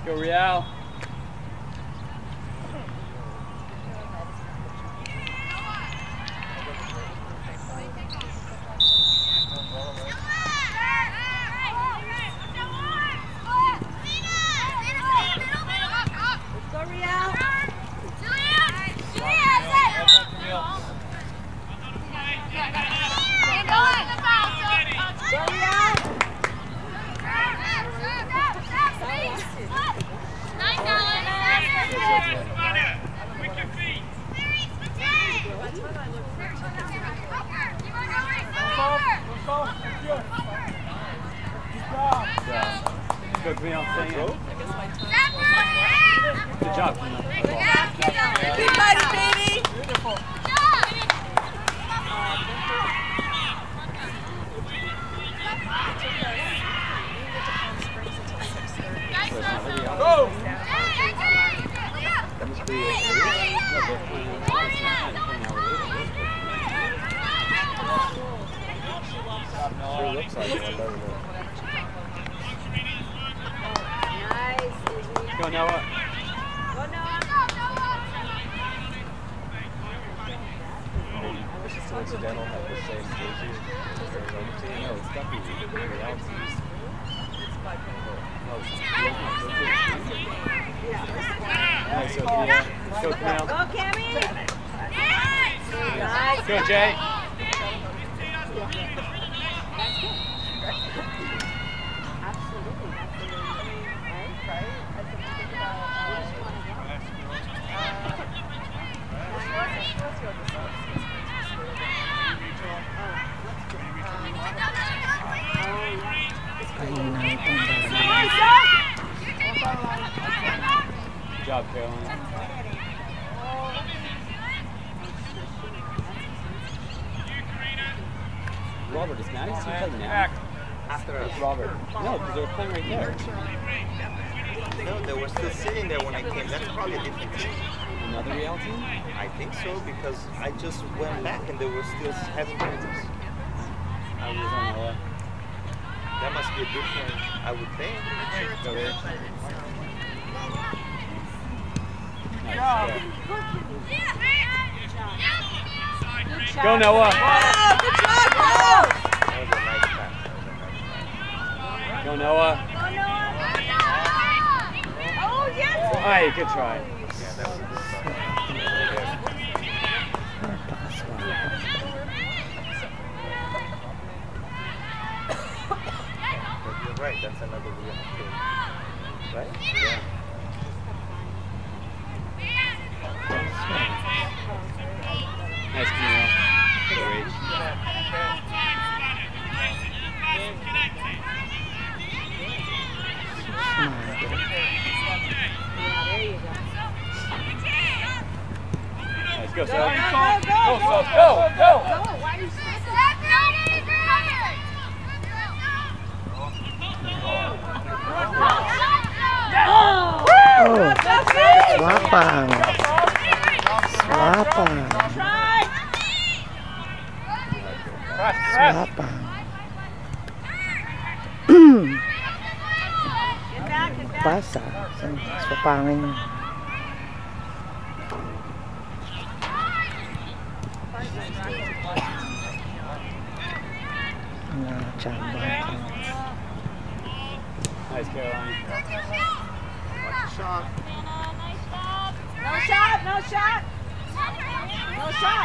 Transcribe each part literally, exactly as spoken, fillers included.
Go Real. Go Camille, staying in. Good job, Camille. Keep fighting, baby! Beautiful. Go! That must be a sure looks like it, doesn't it? Go Noah. Go Noah. This is coincidental have the same jersey as the Arizona team. No, it's definitely the Real teams. Nice, go Camille. Go Camille. Go Cammy. Nice. Go Jay. Good job, Caroline. Robert, is Maddie still playing now? After It's Robert. No, because they were playing right there. No, they were still sitting there when I came. That's probably a different team. Another Real team? I think so because I just went back and they were still having practice. I was on the left. That must be a different, I would think. Go Rich. Nice. Good Go Noah. Oh, good job, Noah. That was a nice pass. That was a nice pass. Go Noah. Go Noah. Oh, yes. Alright, good try. Yeah, that was a good pass. You're right, that's another Real team. Right? Yeah. Nice, Camille. Go Rich. Nice, go, Sal. Go, Sal. Go, go. Oh, swapang. Swapang. Swapang. Pasa. Swapangin. Na chamba. Nice, Caroline. Shot. No shot, no shot. No shot.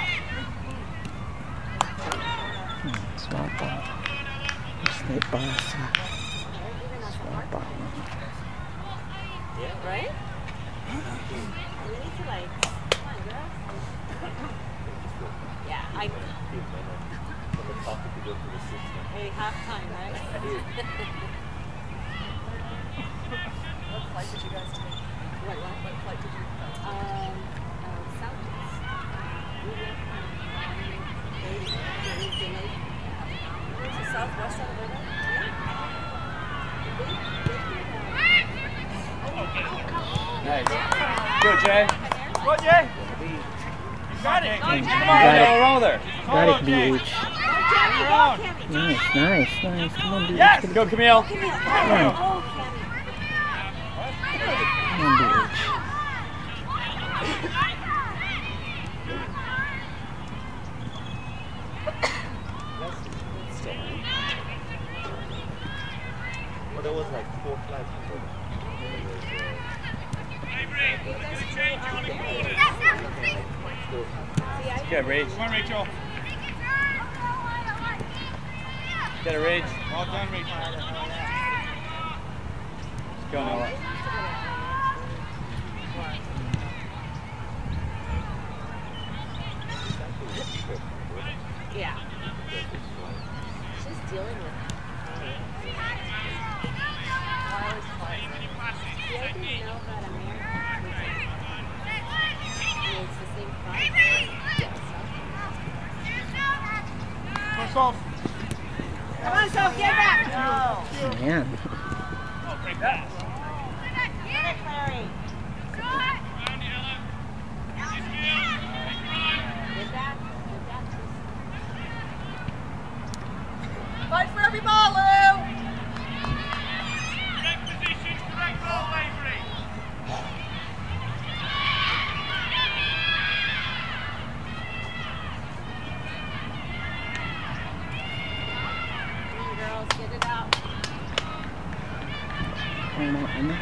Swapang. Stay pasa. Swapang. Yeah, right? We need to like, come on, girl. Yeah, I. Hey, half time, right? What flight did you guys take? What, what? What flight did you take? Um, uh, Southeast. We left from Beirut. There was delayed. Where's the southwest of Atlanta? Nice. Go, Jay. Go, Jay. You got it. Come on, Come on, no wrong with her. Got it, B H. Around. Nice, nice, nice. Come on, B H. Yes. Go, Camille. Come on. Oh, Kenny. there was like four flights before that. Good, Rage. Come on, Rachel. Get a Rage. Well done, Rachel. Let's go, Noah. Yeah. She's dealing with it. See, I didn't know that America it's the same price. Come on, Soph. Come on, Soph, get back! No. Ayan. Oh, great pass. Get it, Clary. Get back. Get back. Fight for every ball, Lou! Correct position, correct ball, Lavery. Come on, girls, get it out. Ang mga anak.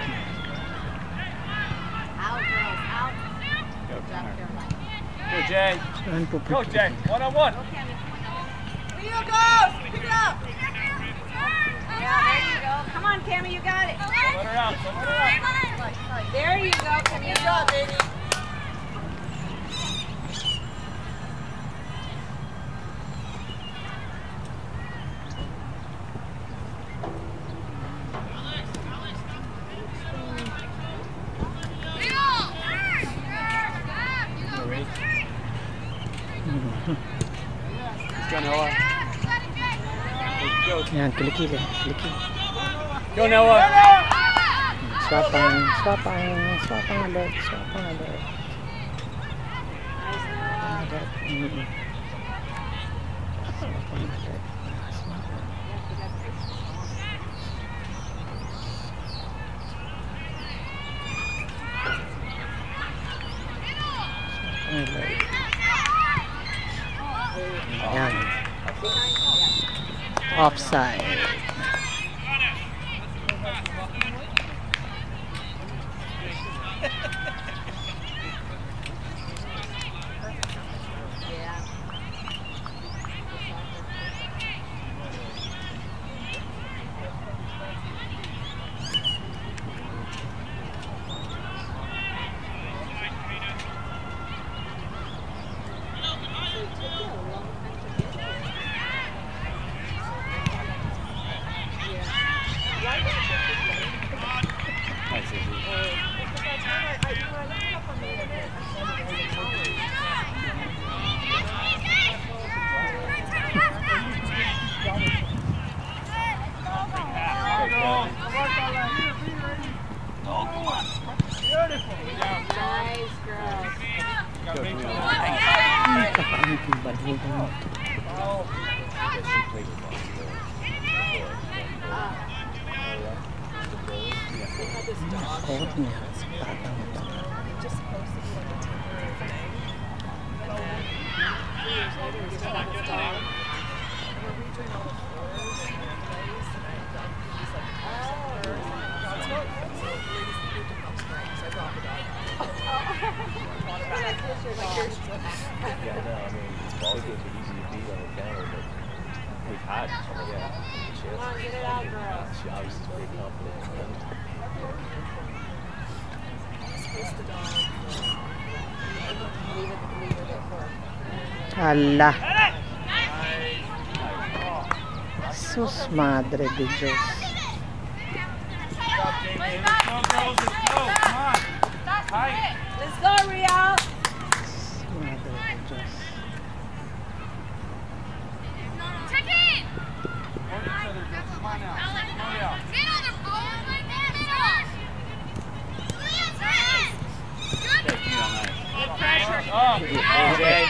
Out, girls, out. Go, Drop Connor. Caroline. Go, Jay. Saan po Go, Jay. One on one. Go, Cammy. Here you go! Pick it up! Yeah, there you go. Come on, Cammy, you got it. Let her out. Let her out. There you go, Cammy. Good job, baby. Go, Rage. Let's go, Noah. Go. Yan, kilikili. Kilikili. Go, Noah. Swapang, swapang, swapang alert, swapang alert. Nice, Noah. Alert. Mm-mm. Swapang alert. Swapang alert. Yan. Offside. Yeah. Nice, Izzy. Nice, girls. Go, Camille. Kapaan yung badho ko mo. She played with us before. Court niya. Batang batang. Yeah, no, I mean, ball games are easy to beat on the camera, but we've had some of that. She Come on, has- get it out, girls. She obviously is very confident. Leave it, leave it there for Hala. Sus madre de Diyos. Go, girls, let's go. Come on. Hi. Let's go, Real. Sus madre de Diyos. Check in! Work each other, girls. Come on now. Hurry up. Get on the ball like that, Josh! Good! Yeah, Camille, nice. Good pressure. Oh, Go, Jay.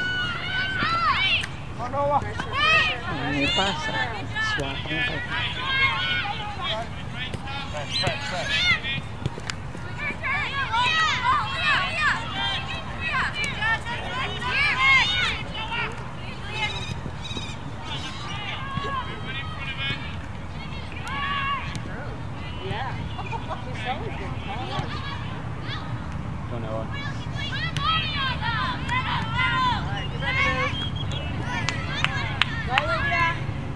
come on, Noah. May pasa. Swapang ka. Press, press, press. Yeah. She's always been tall. Go Noah. Alright, get ready, Lou. Go, Olivia.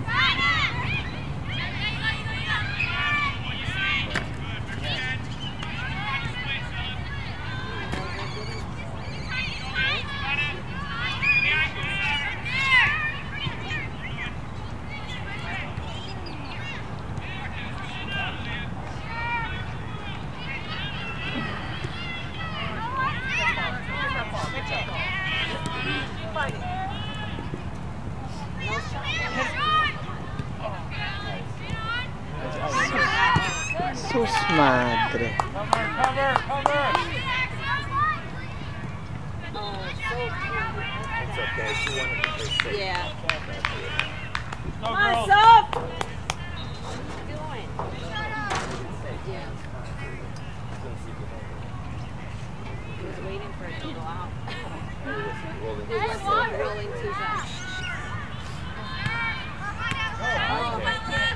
Sus madre. Cover, cover, cover. Oh, so cute. It's okay. She wanted to play safe. Yeah. No Come on, girls. Soph! What are you doing? Yeah. He was waiting for it to go out. Rolling. He wasn't rolling too fast. Oh, my God.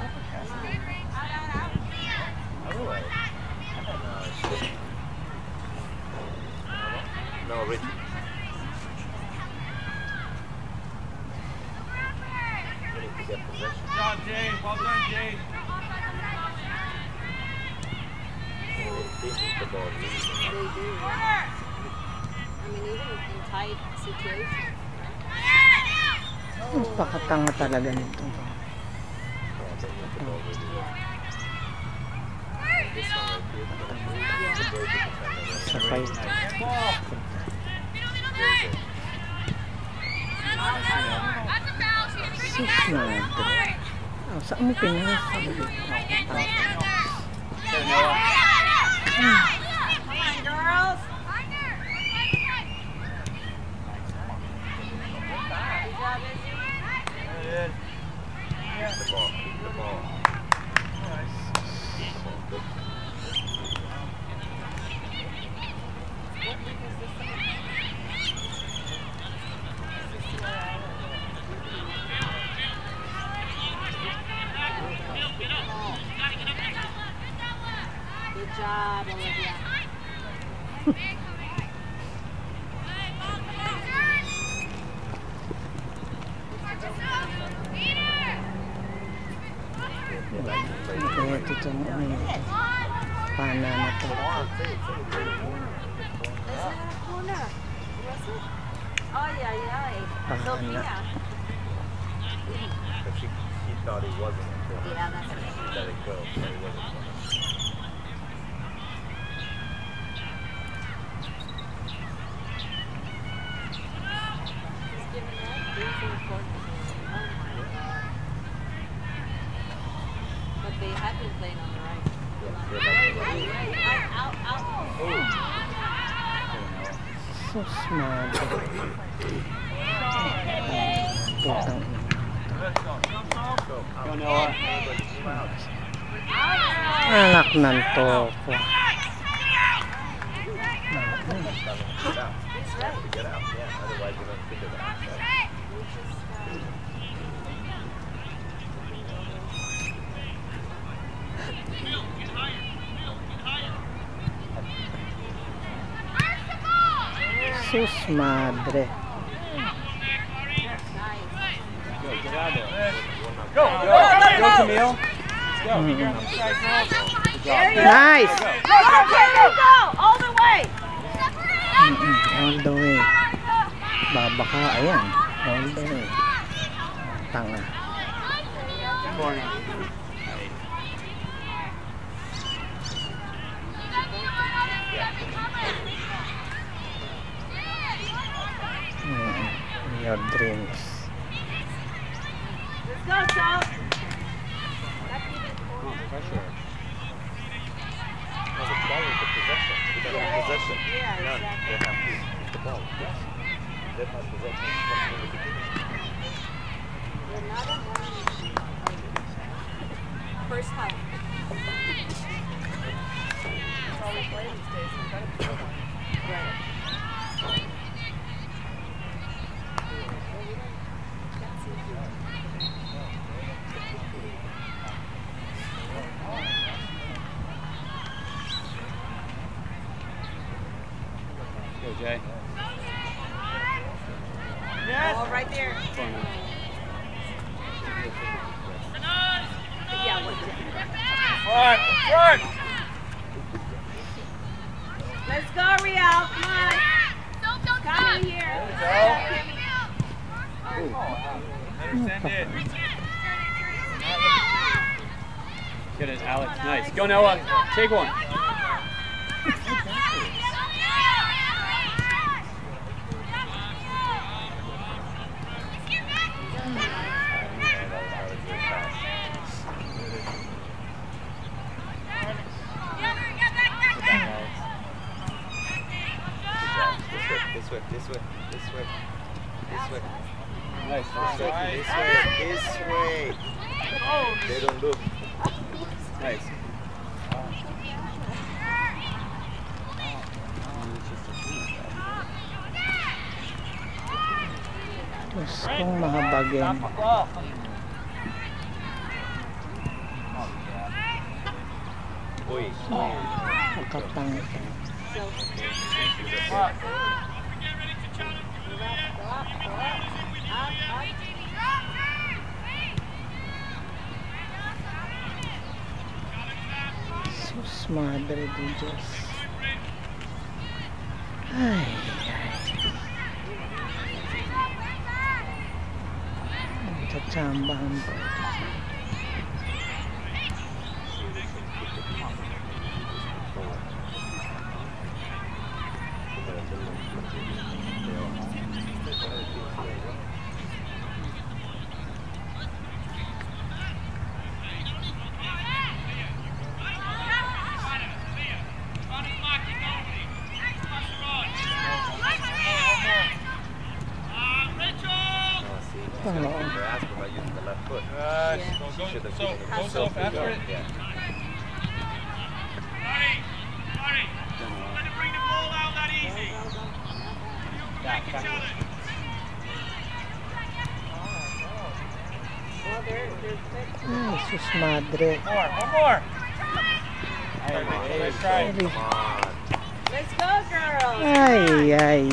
No, Richie. We need to get possession. Good job, Jay. Well done, Jay. They need the ball. They do. I mean, even in tight situations. Napakatanga talaga nito. They need the ball really well. This one right here. It's a very good defender. Sakay. Ball. Sus madre. Oh, saan mo pinasa? Go Noah. Come on, girls. Good job, Izzy. Good. Keep the ball. Keep the ball. Nice. Come on, good. What week is this thing? Good job, Olivia. Kaya ito ano, pana na to. Isn't it a corner? Was it? Oh, yeah, yeah. Sophia. But she, she thought it wasn't until Yeah, that's she right. let it go. But it wasn't for her. Just giving up. These are important. Oh, my God. But they have been playing on the right. Out, out, out. Sus madre. Putang ina. Go Noah. Anak ng toko. Get out. To get out, yeah. Otherwise, you're going to figure that out. Sus madre. Go, get out of there. Go, Go, go, go, go Camille. Let's go. Mm. Good job. Nice! Go, go, go! All the way! Mm-mm, all the way. Babaka, ayan. All the way. Tanga. Corner. Mm, your dreams. Let's go, Soph! Come on, pressure. No, the ball is the possession. We don't have possession. Yeah, None. exactly. They have to keep the ball. Yes. They have possession from the beginning. We're not in one. First half. That's all we play these days. We've got to play one. Right. Jay. Yes. Oh, right there. Yeah, what's it? Front, front. Let's go, Real. Come on. Come in here. Understand it. Get it, Alex. Nice. Go, Noah. Take one. This way, this way, this way, this way. Nice. This way, this way, this way. They don't look. Nice. Diyos kong mahabagin. Uy. Magkapangit. Sus madre de Diyos. Ay, ay. Tsatsambahan po. They're asking about using the left foot. Uh, Yeah. so go, Should have so, given go himself self the after go. it. Yeah. Back, back. Well, they're, they're quick. Ay, sus madre. More, one more. Nice try. Sorry. Come on. Let's go, girls. Ay, ay.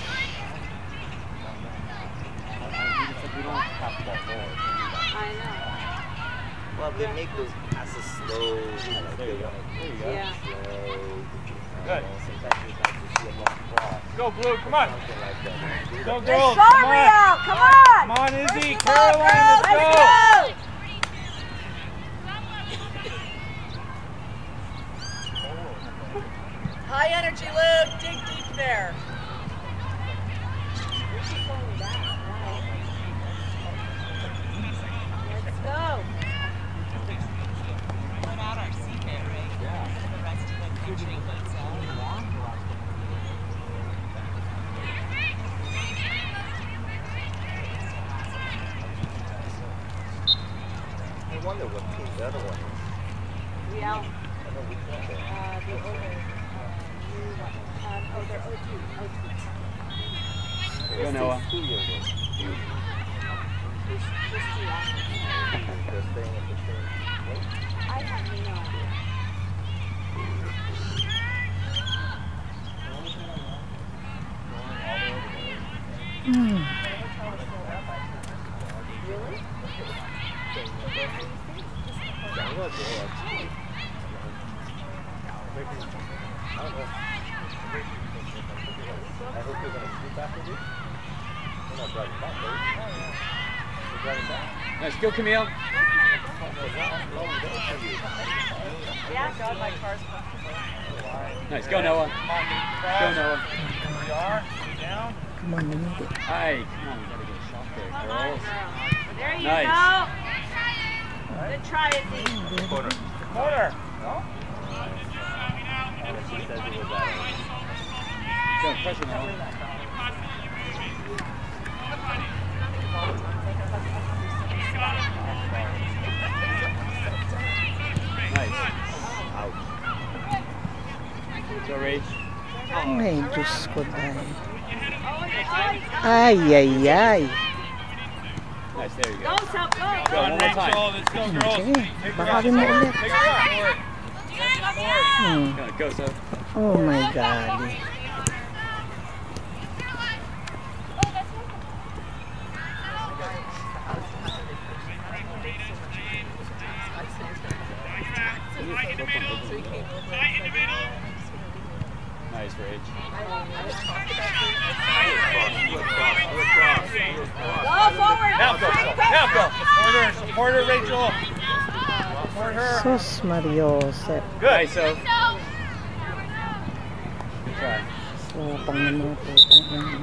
I know. Well, they make those passes slow. Like There they you go. want There you go. Yeah. slow. Good. Sometimes it's nice to see a long cross. Go, Blue. Come on. Something like that. Do Go, that. girls. Let's go, Come on. Real. Come on. Come on, Izzy. Let's Caroline, go, let's girls. go. Let's go. High energy, Luke. Dig deep there. Let's go. I wonder what team the other one is. Real. I know which one they are. Uh, the older, uh, new one. Um, oh, they're O two. O two. Go, Noah. Two years old. There's, there's two options. They're staying at the same place. I have no idea. Hmm. Really? Jungle or actually. I don't know. I hope you're going to sleep after this. We're not driving back, are we? We're driving back. Nice. Go, Camille. Yeah, God, my car's comfortable. Nice. Go, Noah. Go, Noah. We are. Down. Come on, nanti. Hey, come on. We gotta get a shot there, Come on, girls. girl. There you Nice. go. Good try, Izzy. Corner. Corner. No? She says it was that. Go, pressure, Noah. Nice. Ouch. Go, Rach. Ay, Diyos ko dahil. Ay, ay, ay. Nice, there you Go, go. Sal, go. Go, one more time. Let's go, girls. Sige, baka mo ulit. Take a shot for it. Hmm. Go, go, so. Oh my God. came over and said, "You know what? I'm just gonna leave it." Nice, Rage. I don't know. I just talked about Do it cross, do it cross, do it cross. Go forward. Now go, Quick, quick. now go. Support her, support her, Rachel. Support her. Sus Mario, set. Good. Nice, so. Good try. Slapang na mga putang.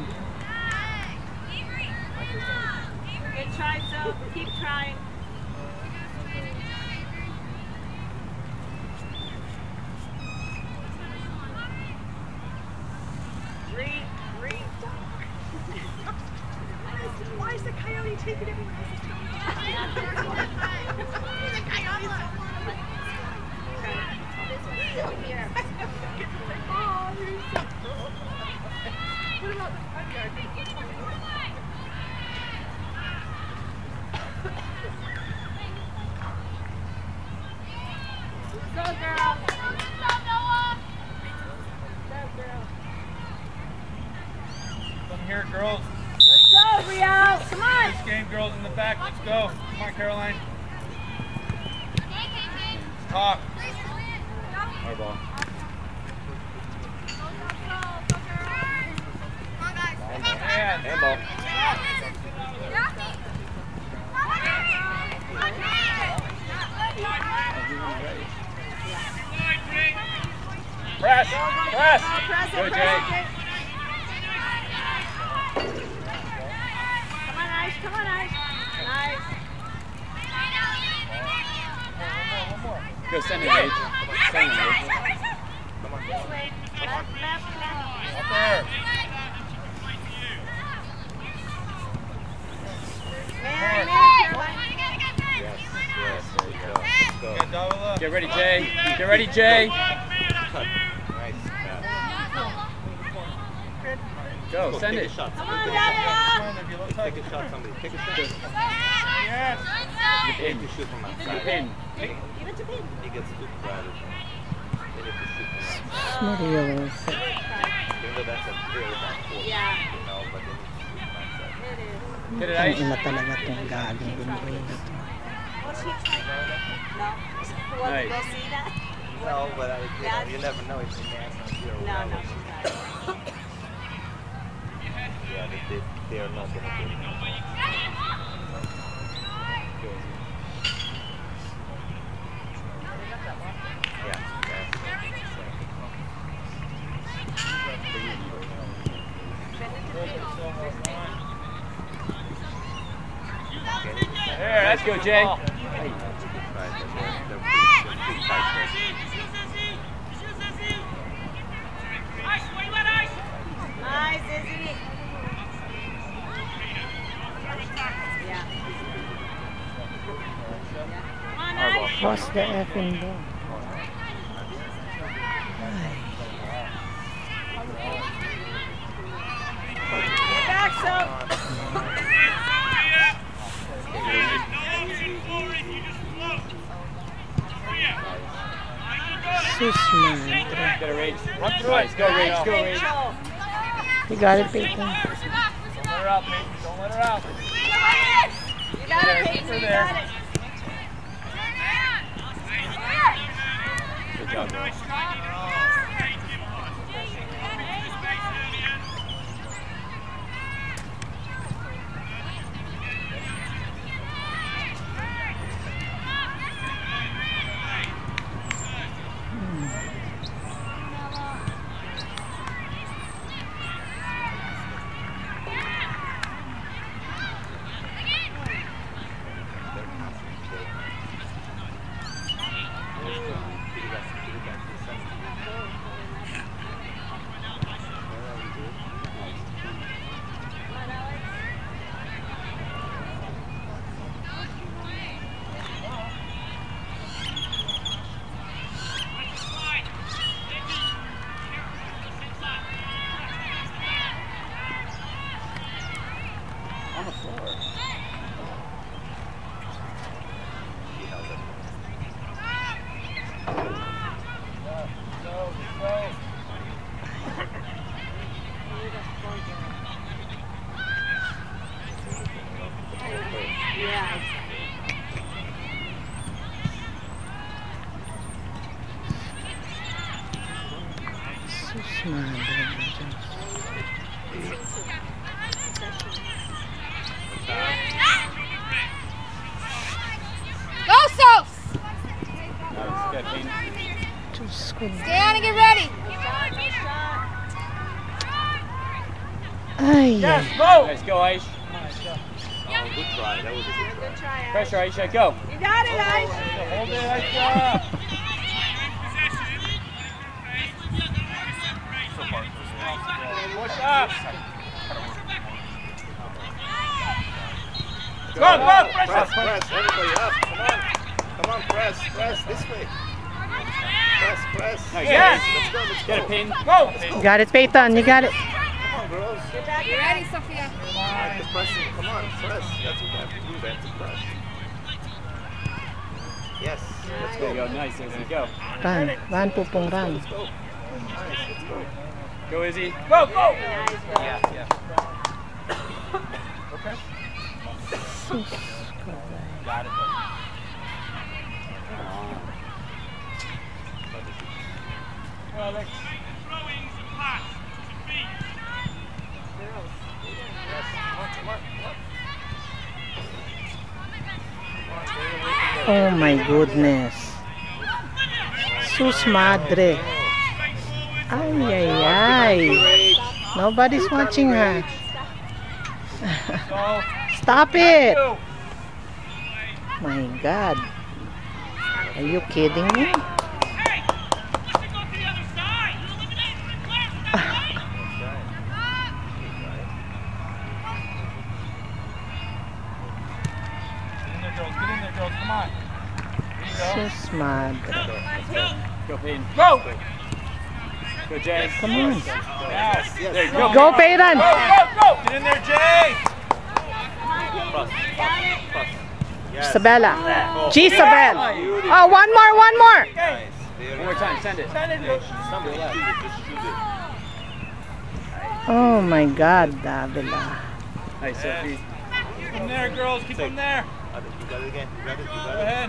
Good try, so keep trying. Read, read. Why is the coyote taking everyone else's time? Go, girl. Go, girl. Come here, girls. Let's go, Rio. Come on. This game, girls in the back. Let's go. Come on, Caroline. Talk. Our ball. And Handball. press, press. Press it, Go, press Jay. it, Jay. Come on, Ice. Come on, Ice. Nice. One more. Go send it, Rage. Send it, Rage. Come on. This way. Left, left, left. Up there. Man, man, Caroline. Yes, yes, there you go. Let's go. Good double up. Get ready, Jay. Get ready, Jay. Cut. Nice pass. Go, Go, send take it. a shot. Come Somebody on, take a shot. Davila. Come on, if you look tight. Take a shot, somebody. Take a shot. Yes. The They pin. need to shoot from The outside. pin. Give it to Pin. He gets too crowded. They need to shoot from Sus outside. Mario, set. Even though that's a very bad force, Yeah. you know, but they need to shoot from outside. It is. Get it, Ang Ice. ina talaga tong gagawin ko na to. What's she trying? No. Who wants to go Nice. see that? No, but I, you, know, That's- you never know if she lands on zero. No, no, she's not. Yeah, they, they, they are not going to do it. Yeah, There, Let's go, Jay. right, but they're, they're pretty, they're pretty tight Nice, Izzy. Yeah. Come on, Our ball. Ice. Cross the effing ball. Get back, so. Sus madre. Get it, Rage. Nice. Go, Rage. Go, Rage. Rachel. You got it, Peyton. Don't let her out, Peyton. Don't let her out. You got it, Peyton. You got it. Good job, girl. madre. Go, Sos! Nice. Good, Peyton. Diyos ko. Stay on and get ready. Ay, Yes, ay. go. Nice, go, Aish. Oh, good try. That was a good try. Good try, Ash. Pressure, Aisha, go. You got it, Ash. Hold it, Aisha. Push up. Go, go, Press, press up. press, everybody up. Come on. Come on, press, press this way. Press, press. Nice. Yes. Let's go, let's Get go. it, Peyton. Go. Got it, Peyton. You got it. Come on, girls. Get back You in. ready, Sophia? Like the pressing. Come on, press. That's what we have to do. We have to press. Yes. Let's There you go. go. Nice, Izzy. Go. Run. Run, pupong, run. Let's go. Nice, let's go. Go, Izzy. Go, go. Nice, bro. Yeah, yeah. Okay. Sus ko, day. Got it. Alex. Girls. Yes. Come on, come on, come on. Oh my goodness. Sus madre. Ay, ay, ay. Nobody's watching her. Go. Stop it. Go. My God. Are you kidding me? Get in there, girls. Get in there, girls. Come on. There you Sus madre. Go, Peyton. go. Go. Go, Jay. Come on. Yes. There you go. Go, Peyton. Go, go, go. Get in there, Jay. Press, press, press. Yes. Isabella. Gisabel. Oh, one more, one more. Okay. Very One more time. Send it. Send it. Somebody shoot it, just shoot it. Oh my God, Davila. Nice, Sophie. Keep them there, girls. Keep them there. Got it, you got it again. You got it, you Go got it. ahead.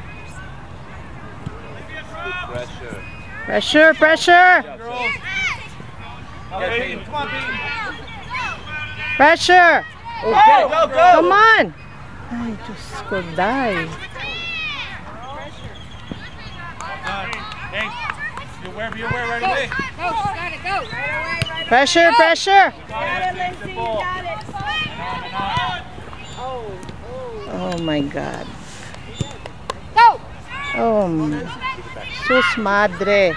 Good pressure. Pressure, pressure, Girls. Oh, Yeah, Peyton. Peyton. Come on, Peyton. pressure. Go, go, go. Come on. Ay, Diyos ko, die. Hey, you're wherever you're where right Go. away. Go. Got it. Go. Right away, right Pressure, pressure. Got it, Lindsay. You got it. And on, and on. Oh, oh. Oh my God. Go. Oh, my. Sus madre.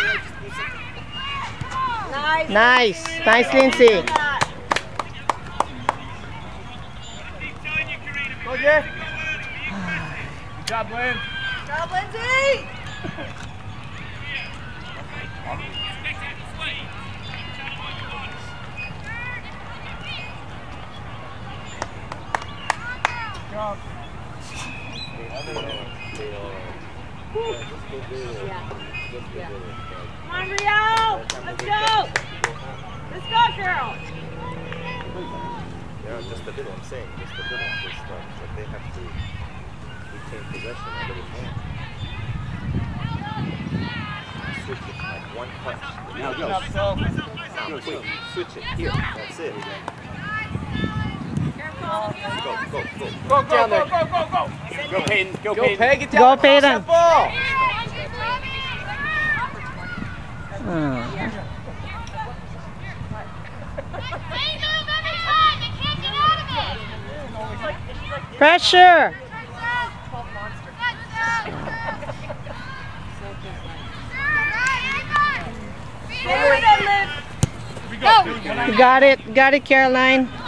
Nice. Nice. Nice, Lindsay. Go, Jay. Good job, Lynn. Job, Lindsay. Good job. Yeah. Yeah. Come on, Rio. Let's go. Let's go, girl. Yeah, just a little, I'm saying, just a little. Just uh, that they have to retain possession a little more. Switch it, like one touch. Now go. Up, so. Now, quick, switch it. Here, that's it. Go, go, go. Go, go, go, go, go, go. Go, Peyton. Go, Peyton. Peg it Go, down across Peyton. that ball. Ah. They move every time. They can't get out of it. Pressure. Stay with it, Liv. Here we Go. go. You got it. Got it, Caroline.